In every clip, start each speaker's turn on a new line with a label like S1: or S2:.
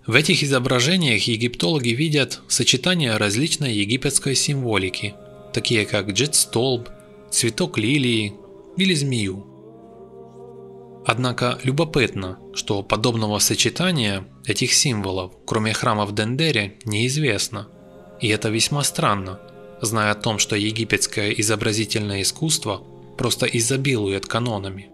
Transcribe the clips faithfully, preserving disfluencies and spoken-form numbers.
S1: В этих изображениях египтологи видят сочетание различной египетской символики, такие как джет-столб, цветок лилии или змею. Однако любопытно, что подобного сочетания этих символов, кроме храма в Дендере, неизвестно. И это весьма странно, зная о том, что египетское изобразительное искусство просто изобилует канонами.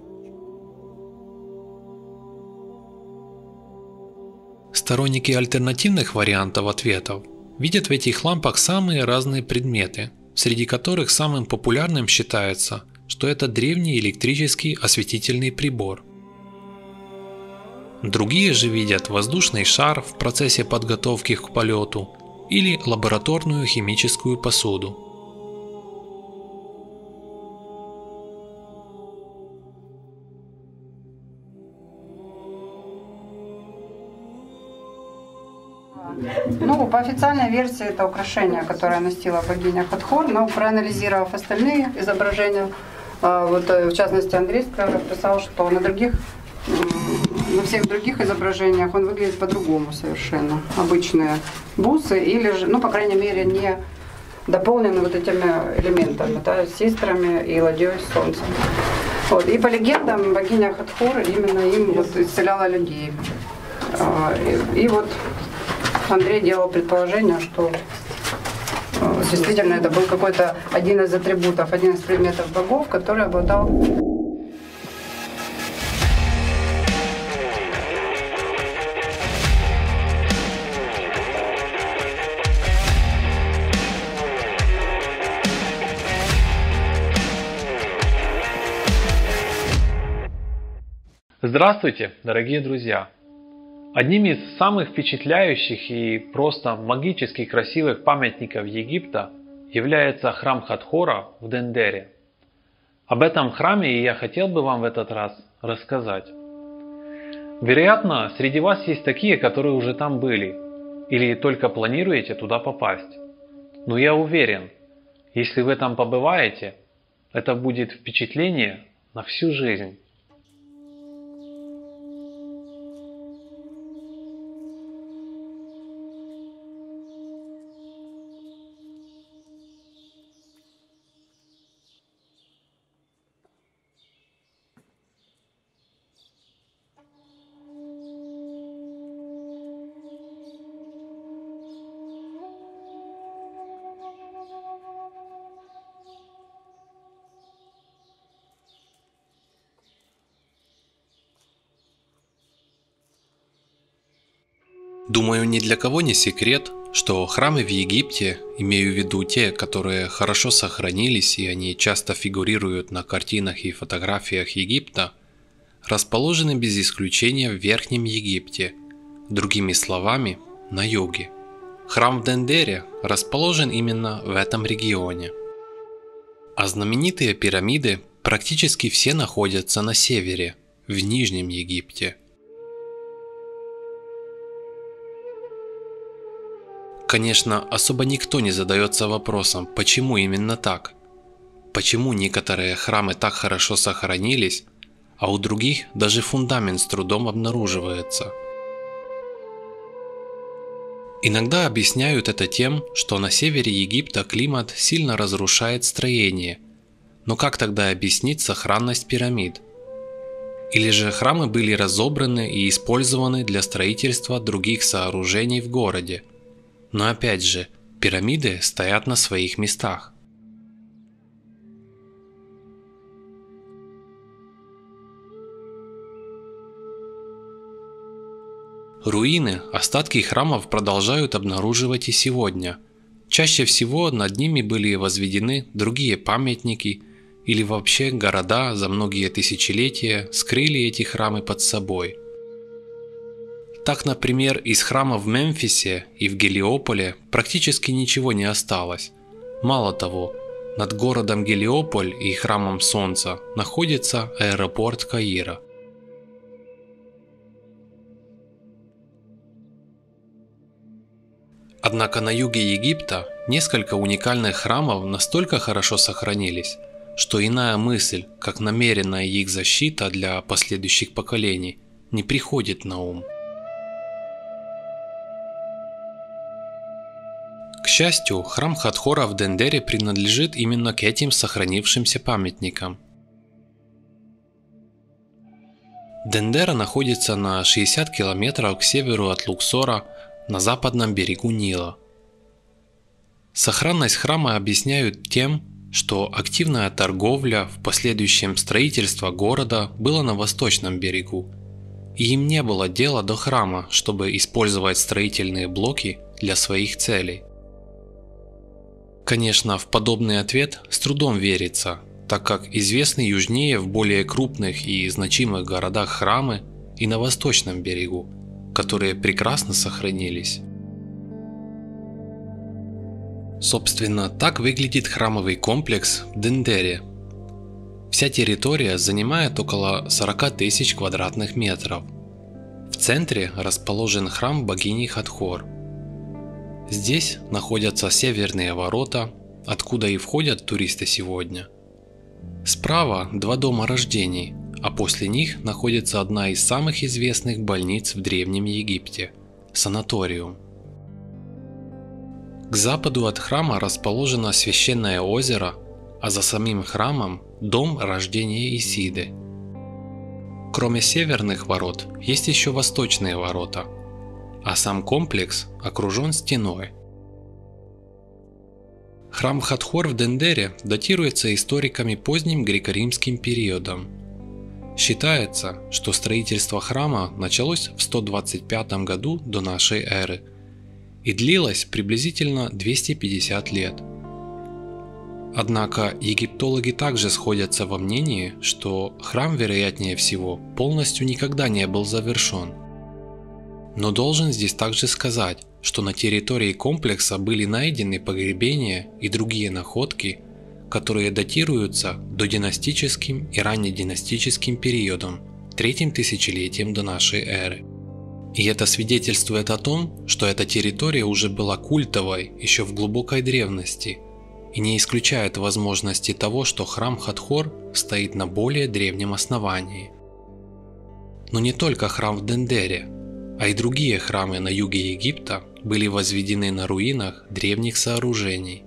S1: Сторонники альтернативных вариантов ответов видят в этих лампах самые разные предметы, среди которых самым популярным считается, что это древний электрический осветительный прибор. Другие же видят воздушный шар в процессе подготовки к полету или лабораторную химическую посуду.
S2: Ну, по официальной версии это украшение, которое носила богиня Хатхор, но проанализировав остальные изображения, вот, в частности Андрей расписал, что на других, на всех других изображениях он выглядит по-другому совершенно. Обычные бусы или же, ну, по крайней мере, не дополнены вот этими элементами, да, систрами и ладьей с солнцем. Вот. И по легендам богиня Хатхор именно им вот исцеляла людей. И, и вот Андрей делал предположение, что действительно это был какой-то один из атрибутов, один из предметов богов, который обладал...
S3: Здравствуйте, дорогие друзья! Одним из самых впечатляющих и просто магически красивых памятников Египта является храм Хатхора в Дендере. Об этом храме я хотел бы вам в этот раз рассказать. Вероятно, среди вас есть такие, которые уже там были, или только планируете туда попасть. Но я уверен, если вы там побываете, это будет впечатление на всю жизнь.
S1: Думаю, ни для кого не секрет, что храмы в Египте, имею в виду те, которые хорошо сохранились и они часто фигурируют на картинах и фотографиях Египта, расположены без исключения в Верхнем Египте, другими словами, на юге. Храм в Дендере расположен именно в этом регионе. А знаменитые пирамиды практически все находятся на севере, в Нижнем Египте. Конечно, особо никто не задается вопросом, почему именно так. Почему некоторые храмы так хорошо сохранились, а у других даже фундамент с трудом обнаруживается. Иногда объясняют это тем, что на севере Египта климат сильно разрушает строение. Но как тогда объяснить сохранность пирамид? Или же храмы были разобраны и использованы для строительства других сооружений в городе? Но опять же, пирамиды стоят на своих местах. Руины, остатки храмов продолжают обнаруживать и сегодня. Чаще всего над ними были возведены другие памятники или вообще города за многие тысячелетия скрыли эти храмы под собой. Так, например, из храмов в Мемфисе и в Гелиополе практически ничего не осталось. Мало того, над городом Гелиополь и храмом Солнца находится аэропорт Каира. Однако на юге Египта несколько уникальных храмов настолько хорошо сохранились, что иная мысль, как намеренная их защита для последующих поколений, не приходит на ум. счастью, храм Хатхора в Дендере принадлежит именно к этим сохранившимся памятникам. Дендера находится на шестьдесят километров к северу от Луксора на западном берегу Нила. Сохранность храма объясняют тем, что активная торговля, в последующем строительство города было на восточном берегу, и им не было дела до храма, чтобы использовать строительные блоки для своих целей. Конечно, в подобный ответ с трудом верится, так как известны южнее в более крупных и значимых городах храмы и на восточном берегу, которые прекрасно сохранились. Собственно, так выглядит храмовый комплекс в Дендере. Вся территория занимает около сорока тысяч квадратных метров. В центре расположен храм богини Хатхор. Здесь находятся северные ворота, откуда и входят туристы сегодня. Справа два дома рождений, а после них находится одна из самых известных больниц в Древнем Египте – санаториум. К западу от храма расположено священное озеро, а за самим храмом – дом рождения Исиды. Кроме северных ворот, есть еще восточные ворота, а сам комплекс окружен стеной. Храм Хатхор в Дендере датируется историками поздним греко-римским периодом. Считается, что строительство храма началось в сто двадцать пятом году до нашей эры и длилось приблизительно двести пятьдесят лет. Однако египтологи также сходятся во мнении, что храм, вероятнее всего, полностью никогда не был завершен. Но должен здесь также сказать, что на территории комплекса были найдены погребения и другие находки, которые датируются додинастическим и раннединастическим периодом, третьим тысячелетием до нашей эры. И это свидетельствует о том, что эта территория уже была культовой еще в глубокой древности и не исключает возможности того, что храм Хатхор стоит на более древнем основании. Но не только храм в Дендере, а и другие храмы на юге Египта были возведены на руинах древних сооружений.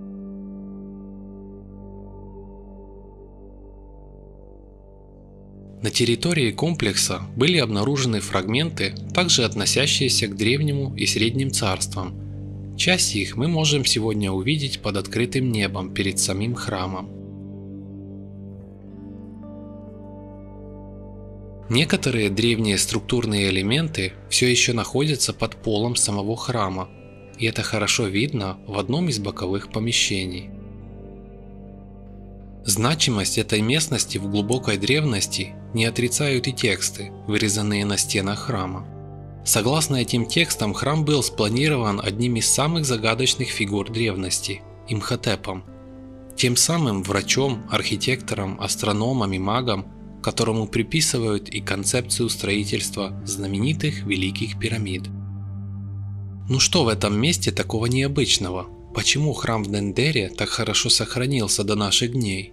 S1: На территории комплекса были обнаружены фрагменты, также относящиеся к древнему и средним царствам. Часть их мы можем сегодня увидеть под открытым небом перед самим храмом. Некоторые древние структурные элементы все еще находятся под полом самого храма, и это хорошо видно в одном из боковых помещений. Значимость этой местности в глубокой древности не отрицают и тексты, вырезанные на стенах храма. Согласно этим текстам, храм был спланирован одним из самых загадочных фигур древности – Имхотепом, тем самым врачом, архитектором, астрономом и магом, которому приписывают и концепцию строительства знаменитых Великих пирамид. Ну что в этом месте такого необычного? Почему храм в Дендере так хорошо сохранился до наших дней?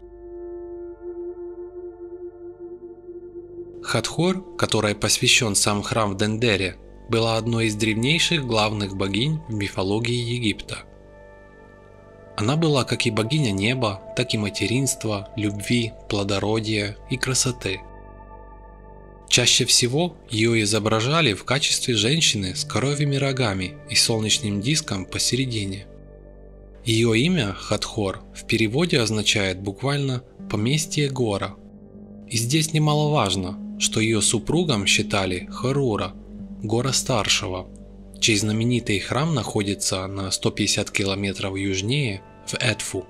S1: Хатхор, которой посвящен сам храм в Дендере, была одной из древнейших главных богинь в мифологии Египта. Она была как и богиня неба, так и материнства, любви, плодородия и красоты. Чаще всего ее изображали в качестве женщины с коровьими рогами и солнечным диском посередине. Ее имя Хатхор в переводе означает буквально «поместье гора». И здесь немаловажно, что ее супругом считали Харура, гора старшего, чей знаменитый храм находится на сто пятьдесят километров южнее в Эдфу.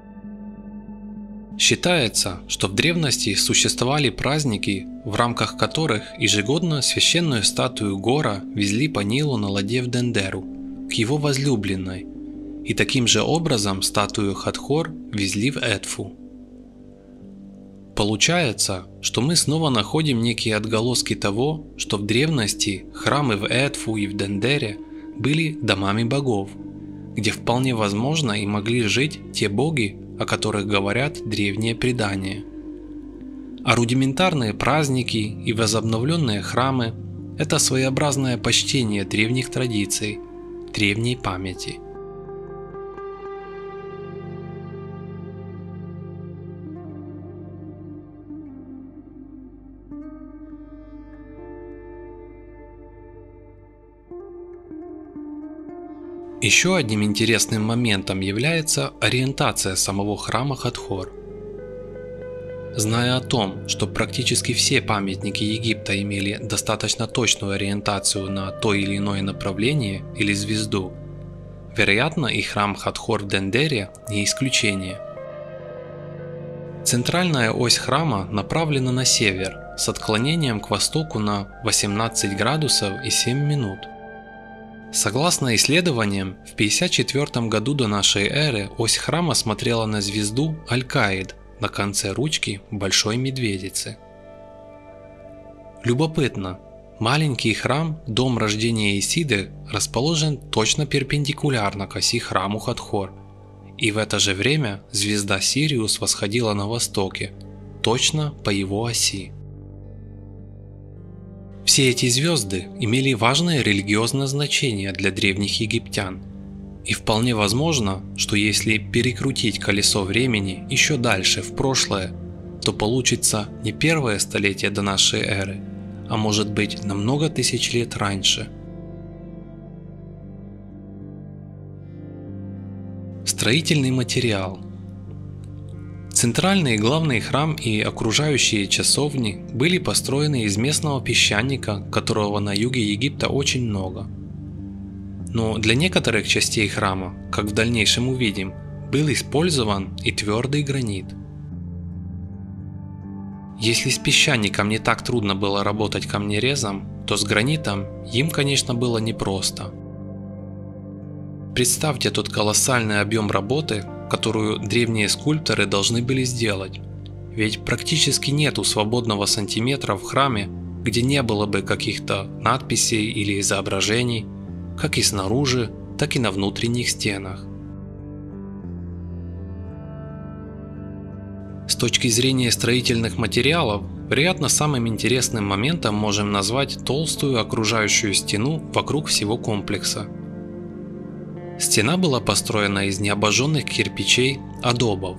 S1: Считается, что в древности существовали праздники, в рамках которых ежегодно священную статую Гора везли по Нилу на ладье в Дендеру, к его возлюбленной, и таким же образом статую Хатхор везли в Эдфу. Получается, что мы снова находим некие отголоски того, что в древности храмы в Эдфу и в Дендере были домами богов, где вполне возможно и могли жить те боги, о которых говорят древние предания. А рудиментарные праздники и возобновленные храмы – это своеобразное почтение древних традиций, древней памяти. Еще одним интересным моментом является ориентация самого храма Хатхор. Зная о том, что практически все памятники Египта имели достаточно точную ориентацию на то или иное направление или звезду, вероятно, и храм Хатхор в Дендере не исключение. Центральная ось храма направлена на север с отклонением к востоку на восемнадцать градусов и семь минут. Согласно исследованиям, в пятьдесят четвёртом году до нашей эры ось храма смотрела на звезду Аль-Каид на конце ручки Большой Медведицы. Любопытно, маленький храм, дом рождения Исиды, расположен точно перпендикулярно к оси храму Хатхор, и в это же время звезда Сириус восходила на востоке, точно по его оси. Все эти звезды имели важное религиозное значение для древних египтян, и вполне возможно, что если перекрутить колесо времени еще дальше в прошлое, то получится не первое столетие до нашей эры, а может быть на много тысяч лет раньше. Строительный материал. Центральный и главный храм и окружающие часовни были построены из местного песчаника, которого на юге Египта очень много. Но для некоторых частей храма, как в дальнейшем увидим, был использован и твердый гранит. Если с песчаником не так трудно было работать камнерезом, то с гранитом им, конечно, было непросто. Представьте тот колоссальный объем работы, которую древние скульпторы должны были сделать, ведь практически нету свободного сантиметра в храме, где не было бы каких-то надписей или изображений, как и снаружи, так и на внутренних стенах. С точки зрения строительных материалов, вероятно, самым интересным моментом можем назвать толстую окружающую стену вокруг всего комплекса. Стена была построена из необожженных кирпичей адобов.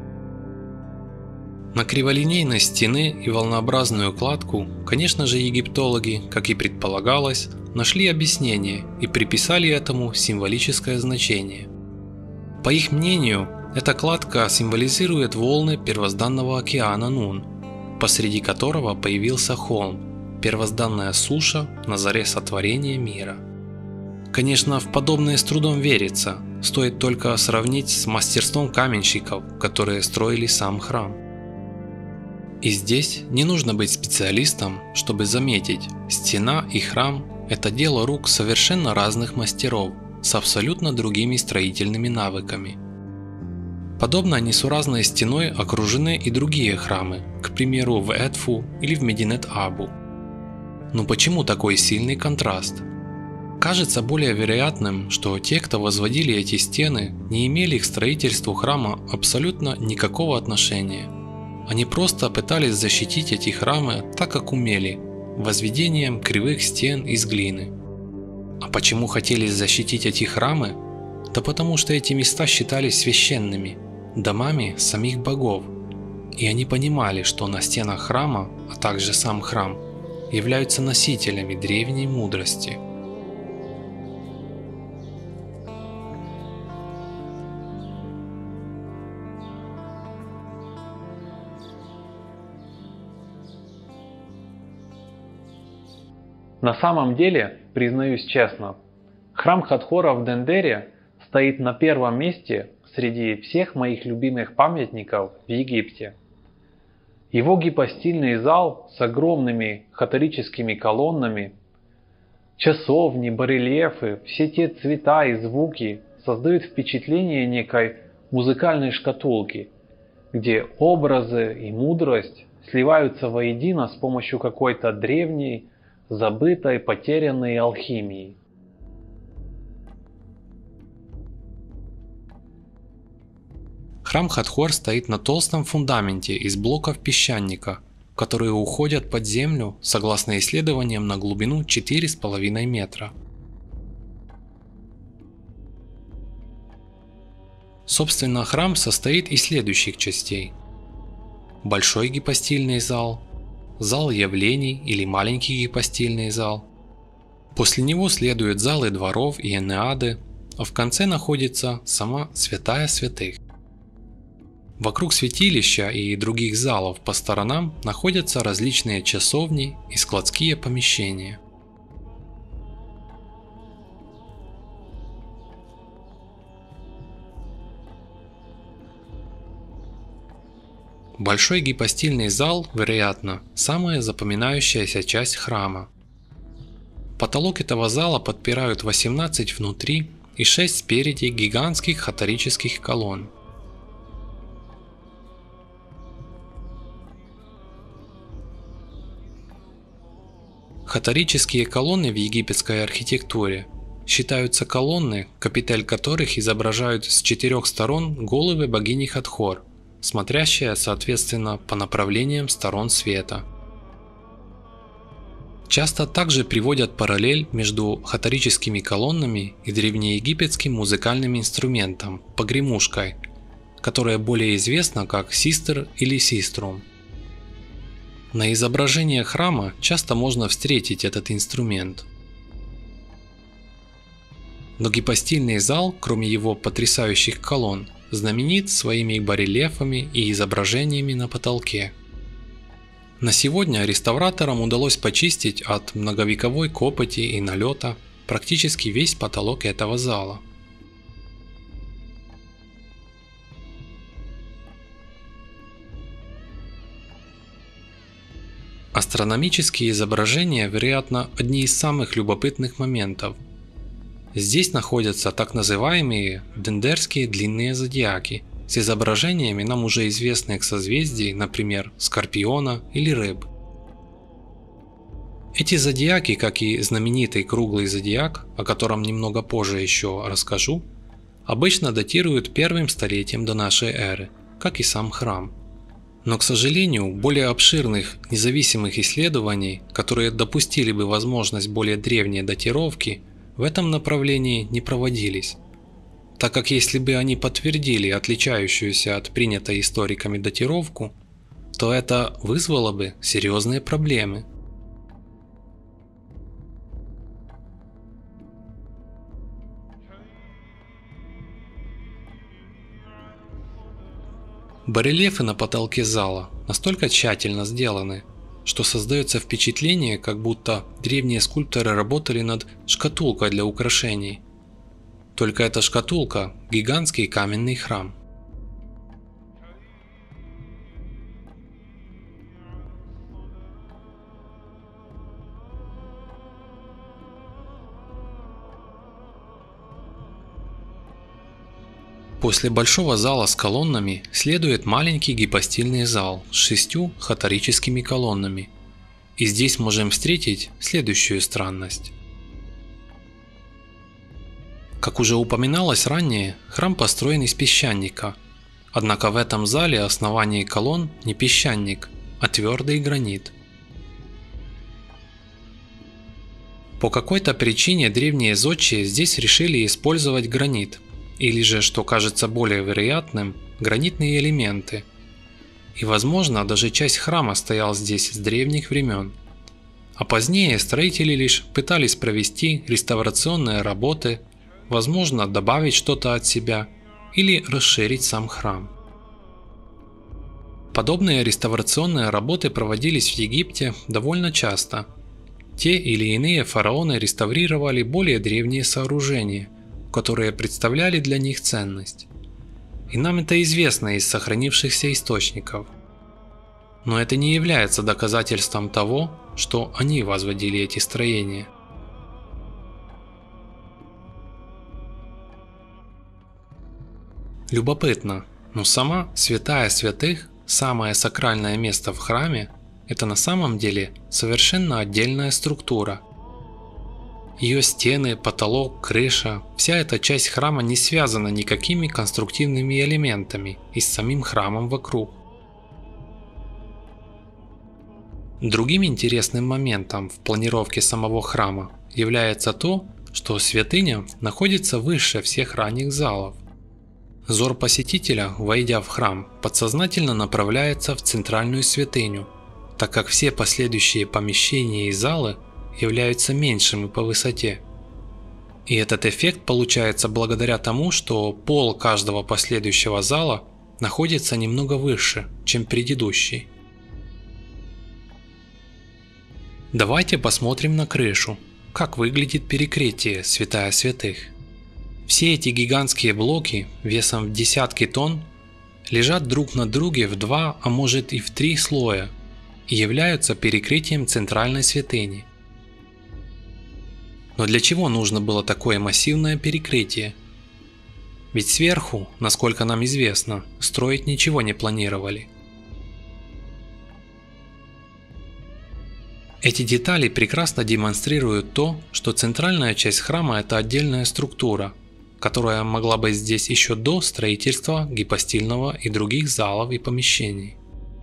S1: На криволинейность стены и волнообразную кладку, конечно же, египтологи, как и предполагалось, нашли объяснение и приписали этому символическое значение. По их мнению, эта кладка символизирует волны первозданного океана Нун, посреди которого появился холм, первозданная суша на заре сотворения мира. Конечно, в подобное с трудом верится, стоит только сравнить с мастерством каменщиков, которые строили сам храм. И здесь не нужно быть специалистом, чтобы заметить, стена и храм – это дело рук совершенно разных мастеров с абсолютно другими строительными навыками. Подобно несуразной стеной окружены и другие храмы, к примеру в Эдфу или в Мединет-Абу. Но почему такой сильный контраст? Кажется более вероятным, что те, кто возводили эти стены, не имели к строительству храма абсолютно никакого отношения. Они просто пытались защитить эти храмы так, как умели, возведением кривых стен из глины. А почему хотели защитить эти храмы? Да потому что эти места считались священными, домами самих богов, и они понимали, что на стенах храма, а также сам храм, являются носителями древней мудрости.
S3: На самом деле, признаюсь честно, храм Хатхора в Дендере стоит на первом месте среди всех моих любимых памятников в Египте. Его гипостильный зал с огромными хаторическими колоннами, часовни, барельефы, все те цвета и звуки создают впечатление некой музыкальной шкатулки, где образы и мудрость сливаются воедино с помощью какой-то древней, забытой, потерянной алхимии.
S1: Храм Хатхор стоит на толстом фундаменте из блоков песчаника, которые уходят под землю, согласно исследованиям, на глубину четыре с половиной метра. Собственно, храм состоит из следующих частей: большой гипостильный зал, зал явлений или маленький гипостильный зал. После него следуют залы дворов и энеады, а в конце находится сама святая святых. Вокруг святилища и других залов по сторонам находятся различные часовни и складские помещения. Большой гипостильный зал, вероятно, самая запоминающаяся часть храма. Потолок этого зала подпирают восемнадцать внутри и шесть спереди гигантских хаторических колонн. Хаторические колонны в египетской архитектуре считаются колонны, капитель которых изображают с четырех сторон головы богини Хатхор, смотрящие соответственно по направлениям сторон света. Часто также приводят параллель между хаторическими колоннами и древнеегипетским музыкальным инструментом – погремушкой, которая более известна как систер или систрум. На изображениях храма часто можно встретить этот инструмент. Но гипостильный зал, кроме его потрясающих колонн, знаменит своими барельефами и изображениями на потолке. На сегодня реставраторам удалось почистить от многовековой копоти и налета практически весь потолок этого зала. Астрономические изображения, вероятно, одни из самых любопытных моментов. Здесь находятся так называемые дендерские длинные зодиаки с изображениями нам уже известных созвездий, например, Скорпиона или Рыб. Эти зодиаки, как и знаменитый круглый зодиак, о котором немного позже еще расскажу, обычно датируют первым столетием до нашей эры, как и сам храм. Но, к сожалению, более обширных независимых исследований, которые допустили бы возможность более древней датировки, в этом направлении не проводились, так как если бы они подтвердили отличающуюся от принятой историками датировку, то это вызвало бы серьезные проблемы. Барельефы на потолке зала настолько тщательно сделаны, что создается впечатление, как будто древние скульпторы работали над шкатулкой для украшений. Только эта шкатулка – гигантский каменный храм. После большого зала с колоннами следует маленький гипостильный зал с шестью хаторическими колоннами. И здесь можем встретить следующую странность. Как уже упоминалось ранее, храм построен из песчаника. Однако в этом зале основание колонн не песчаник, а твердый гранит. По какой-то причине древние зодчие здесь решили использовать гранит. Или же, что кажется более вероятным, гранитные элементы. И возможно, даже часть храма стоял здесь с древних времен. А позднее строители лишь пытались провести реставрационные работы, возможно, добавить что-то от себя или расширить сам храм. Подобные реставрационные работы проводились в Египте довольно часто. Те или иные фараоны реставрировали более древние сооружения, которые представляли для них ценность. И нам это известно из сохранившихся источников. Но это не является доказательством того, что они возводили эти строения. Любопытно, но сама святая святых, самое сакральное место в храме, это на самом деле совершенно отдельная структура. Ее стены, потолок, крыша, вся эта часть храма не связана никакими конструктивными элементами и с самим храмом вокруг. Другим интересным моментом в планировке самого храма является то, что святыня находится выше всех ранних залов. Взор посетителя, войдя в храм, подсознательно направляется в центральную святыню, так как все последующие помещения и залы являются меньшими по высоте. И этот эффект получается благодаря тому, что пол каждого последующего зала находится немного выше, чем предыдущий. Давайте посмотрим на крышу, как выглядит перекрытие святая святых. Все эти гигантские блоки весом в десятки тонн лежат друг на друге в два, а может и в три слоя и являются перекрытием центральной святыни. Но для чего нужно было такое массивное перекрытие? Ведь сверху, насколько нам известно, строить ничего не планировали. Эти детали прекрасно демонстрируют то, что центральная часть храма – это отдельная структура, которая могла быть здесь еще до строительства гипостильного и других залов и помещений.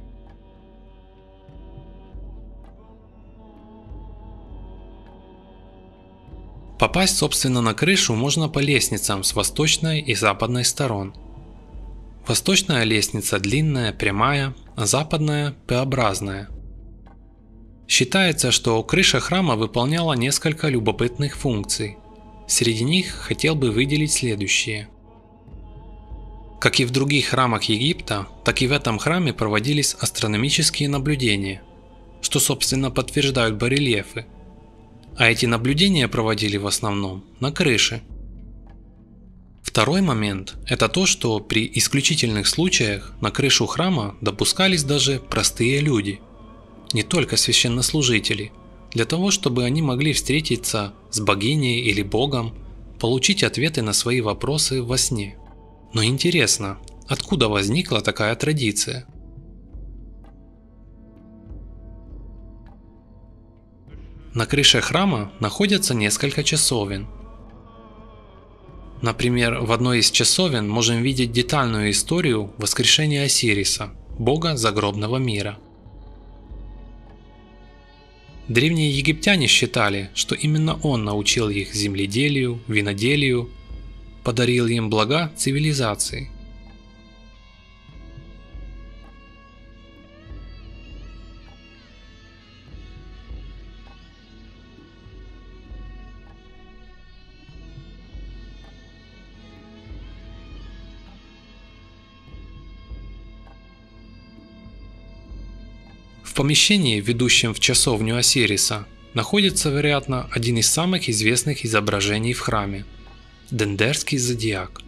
S1: Попасть, собственно, на крышу можно по лестницам с восточной и западной сторон. Восточная лестница длинная, прямая, а западная – П-образная. Считается, что крыша храма выполняла несколько любопытных функций. Среди них хотел бы выделить следующие. Как и в других храмах Египта, так и в этом храме проводились астрономические наблюдения, что, собственно, подтверждают барельефы. А эти наблюдения проводили в основном на крыше. Второй момент – это то, что при исключительных случаях на крышу храма допускались даже простые люди, не только священнослужители, для того, чтобы они могли встретиться с богиней или богом, получить ответы на свои вопросы во сне. Но интересно, откуда возникла такая традиция? На крыше храма находятся несколько часовен. Например, в одной из часовен можем видеть детальную историю воскрешения Осириса, бога загробного мира. Древние египтяне считали, что именно он научил их земледелию, виноделию, подарил им блага цивилизации. В помещении, ведущем в часовню Осириса, находится, вероятно, один из самых известных изображений в храме – Дендерский зодиак.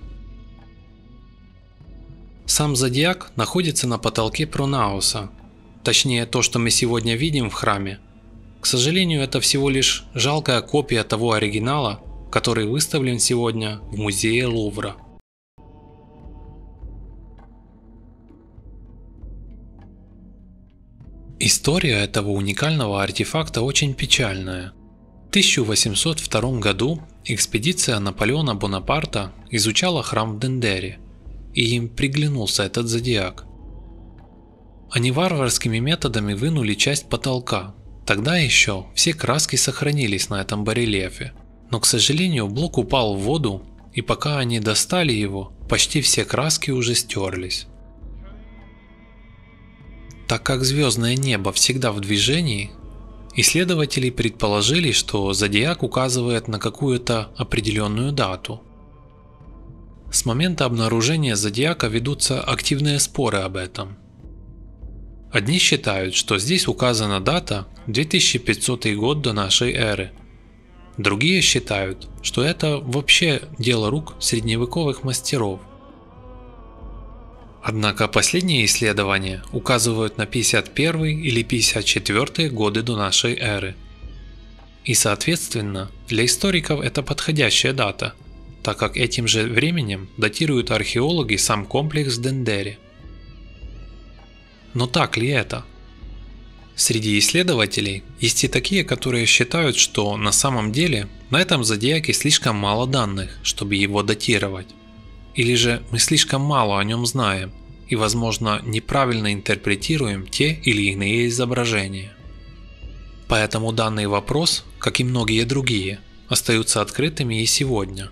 S1: Сам зодиак находится на потолке Пронаоса, точнее то, что мы сегодня видим в храме. К сожалению, это всего лишь жалкая копия того оригинала, который выставлен сегодня в музее Лувра. История этого уникального артефакта очень печальная. В тысяча восемьсот втором году экспедиция Наполеона Бонапарта изучала храм в Дендере, и им приглянулся этот зодиак. Они варварскими методами вынули часть потолка. Тогда еще все краски сохранились на этом барельефе, но, к сожалению, блок упал в воду, и пока они достали его, почти все краски уже стерлись. Так как звездное небо всегда в движении, исследователи предположили, что зодиак указывает на какую-то определенную дату. С момента обнаружения зодиака ведутся активные споры об этом. Одни считают, что здесь указана дата две тысячи пятисотый год до нашей эры. Другие считают, что это вообще дело рук средневековых мастеров. Однако последние исследования указывают на пятьдесят первый или пятьдесят четвёртый годы до нашей эры. И соответственно, для историков это подходящая дата, так как этим же временем датируют археологи сам комплекс в Дендере. Но так ли это? Среди исследователей есть и такие, которые считают, что на самом деле на этом зодиаке слишком мало данных, чтобы его датировать. Или же мы слишком мало о нем знаем и, возможно, неправильно интерпретируем те или иные изображения. Поэтому данный вопрос, как и многие другие, остаются открытыми и сегодня.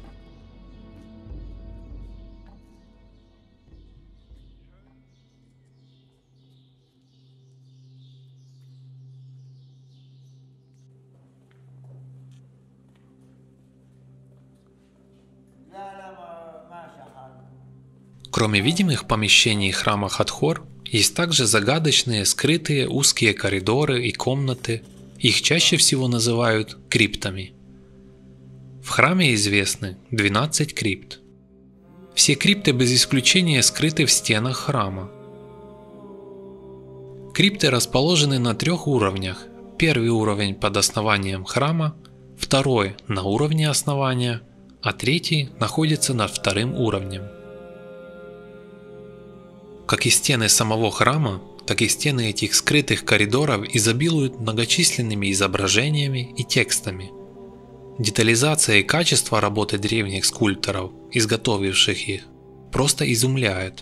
S1: Кроме видимых помещений храма Хатхор, есть также загадочные, скрытые узкие коридоры и комнаты. Их чаще всего называют криптами. В храме известны двенадцать крипт. Все крипты без исключения скрыты в стенах храма. Крипты расположены на трех уровнях. Первый уровень под основанием храма, второй на уровне основания, а третий находится над вторым уровнем. Как и стены самого храма, так и стены этих скрытых коридоров изобилуют многочисленными изображениями и текстами. Детализация и качество работы древних скульпторов, изготовивших их, просто изумляет.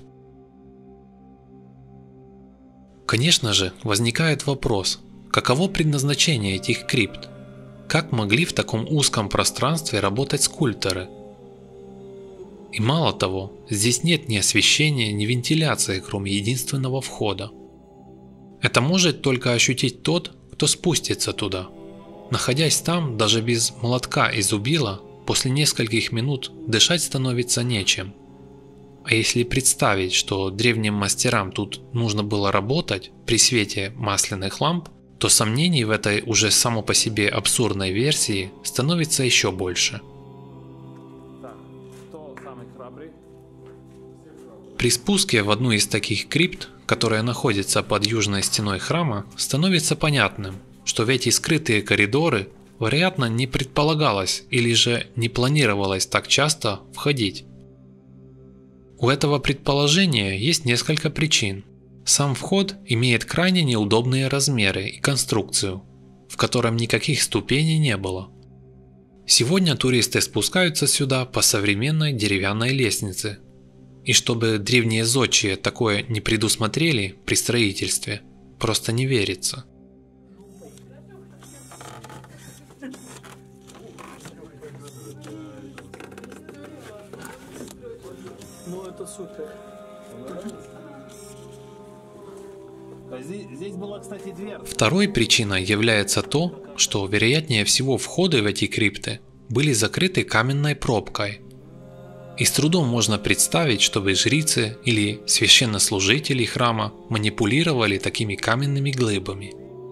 S1: Конечно же, возникает вопрос, каково предназначение этих крипт? Как могли в таком узком пространстве работать скульпторы? И мало того, здесь нет ни освещения, ни вентиляции, кроме единственного входа. Это может только ощутить тот, кто спустится туда. Находясь там, даже без молотка и зубила, после нескольких минут дышать становится нечем. А если представить, что древним мастерам тут нужно было работать при свете масляных ламп, то сомнений в этой уже само по себе абсурдной версии становится еще больше. При спуске в одну из таких крипт, которая находится под южной стеной храма, становится понятным, что в эти скрытые коридоры, вероятно, не предполагалось или же не планировалось так часто входить. У этого предположения есть несколько причин. Сам вход имеет крайне неудобные размеры и конструкцию, в котором никаких ступеней не было. Сегодня туристы спускаются сюда по современной деревянной лестнице. И чтобы древние зодчие такое не предусмотрели при строительстве, просто не верится.
S4: Ну это супер. Здесь, здесь была, кстати, дверь.
S1: Второй причиной является то, что вероятнее всего входы в эти крипты были закрыты каменной пробкой. И с трудом можно представить, чтобы жрицы или священнослужители храма манипулировали такими каменными глыбами.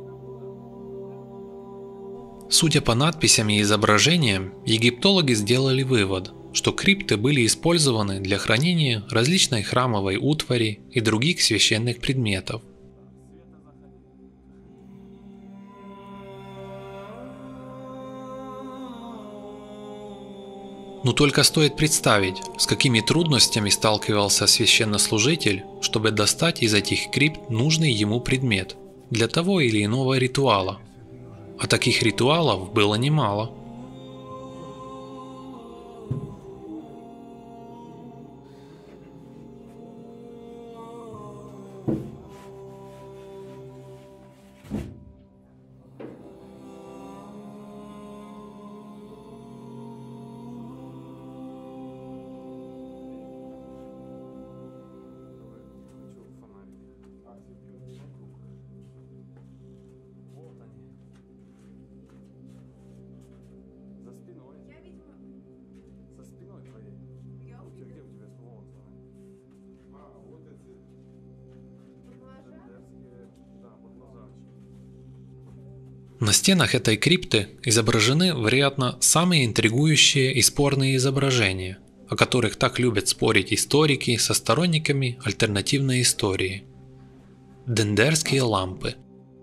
S1: Судя по надписям и изображениям, египтологи сделали вывод, что крипты были использованы для хранения различной храмовой утвари и других священных предметов. Но только стоит представить, с какими трудностями сталкивался священнослужитель, чтобы достать из этих крипт нужный ему предмет для того или иного ритуала. А таких ритуалов было немало. На стенах этой крипты изображены, вероятно, самые интригующие и спорные изображения, о которых так любят спорить историки со сторонниками альтернативной истории. Дендерские лампы.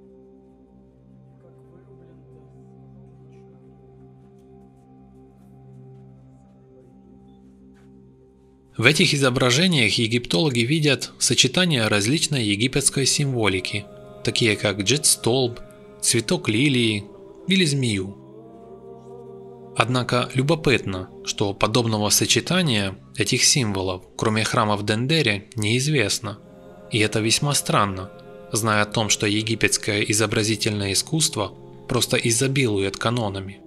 S1: В этих изображениях египтологи видят сочетание различной египетской символики, такие как джет-столб, цветок лилии или змею. Однако любопытно, что подобного сочетания этих символов, кроме храма в Дендере, неизвестно. И это весьма странно, зная о том, что египетское изобразительное искусство просто изобилует канонами.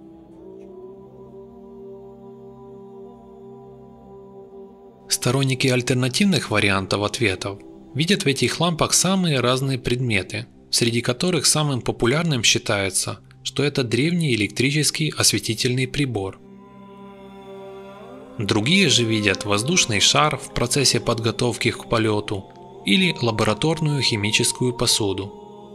S1: Сторонники альтернативных вариантов ответов видят в этих лампах самые разные предметы, среди которых самым популярным считается, что это древний электрический осветительный прибор. Другие же видят воздушный шар в процессе подготовки к полету или лабораторную химическую посуду.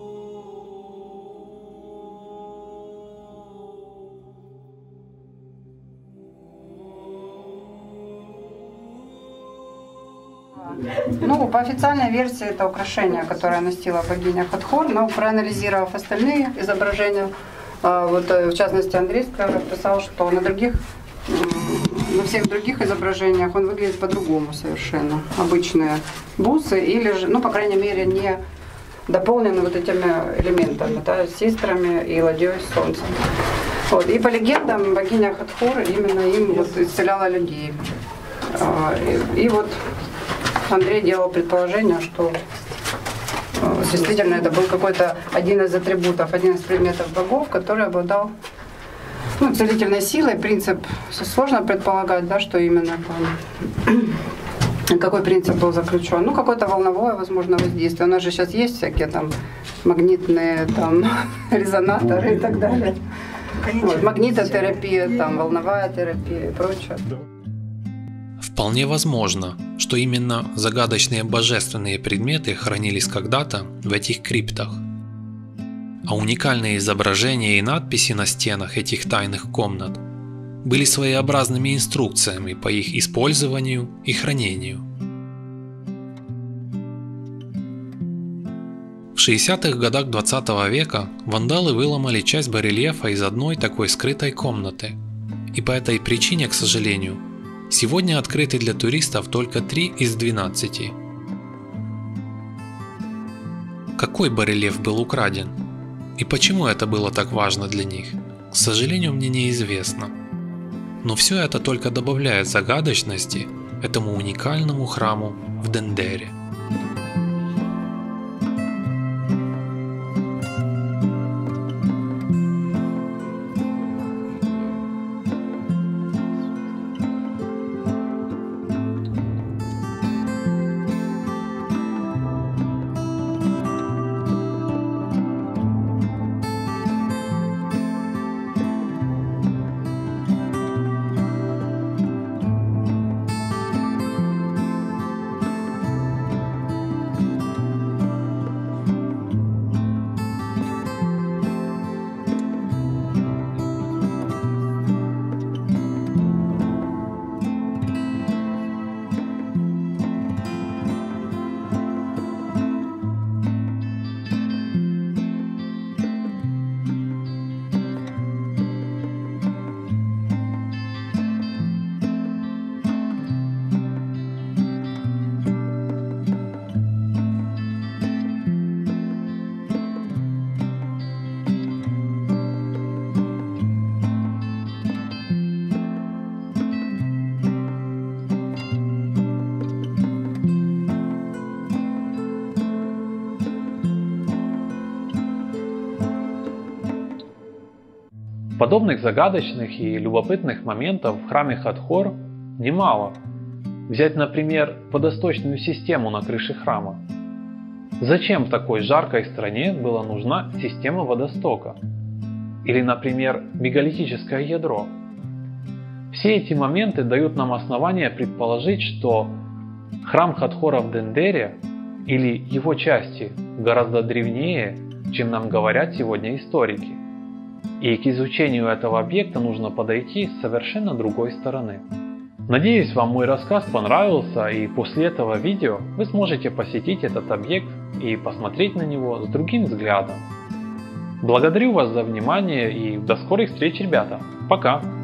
S2: Ну, по официальной версии это украшение, которое носила богиня Хатхор, но проанализировав остальные изображения, вот, в частности Андрей Скрябов писал, что на других, на всех других изображениях он выглядит по-другому совершенно. Обычные бусы или же, ну, по крайней мере, не дополнены вот этими элементами, да, сестрами и ладьей с солнцем. Вот. И по легендам богиня Хатхор именно им вот исцеляла людей. И, и вот Андрей делал предположение, что э, действительно это был какой-то один из атрибутов, один из предметов богов, который обладал, ну, целительной силой. Принцип сложно предполагать, да, что именно там, какой принцип был заключен. Ну, какое-то волновое, возможно, воздействие. У нас же сейчас есть всякие там магнитные там резонаторы и так далее. Вот, магнитотерапия, там, волновая терапия и прочее.
S1: Вполне возможно, что именно загадочные божественные предметы хранились когда-то в этих криптах. А уникальные изображения и надписи на стенах этих тайных комнат были своеобразными инструкциями по их использованию и хранению. В шестидесятых годах двадцатого века вандалы выломали часть барельефа из одной такой скрытой комнаты. И по этой причине, к сожалению, сегодня открыты для туристов только три из двенадцати. Какой барельеф был украден? И почему это было так важно для них? К сожалению, мне неизвестно. Но все это только добавляет загадочности этому уникальному храму в Дендере.
S3: Подобных загадочных и любопытных моментов в храме Хатхор немало. Взять, например, водосточную систему на крыше храма. Зачем в такой жаркой стране была нужна система водостока? Или, например, мегалитическое ядро? Все эти моменты дают нам основания предположить, что храм Хатхора в Дендере или его части гораздо древнее, чем нам говорят сегодня историки. И к изучению этого объекта нужно подойти с совершенно другой стороны. Надеюсь, вам мой рассказ понравился, и после этого видео вы сможете посетить этот объект и посмотреть на него с другим взглядом. Благодарю вас за внимание и до скорых встреч, ребята. Пока!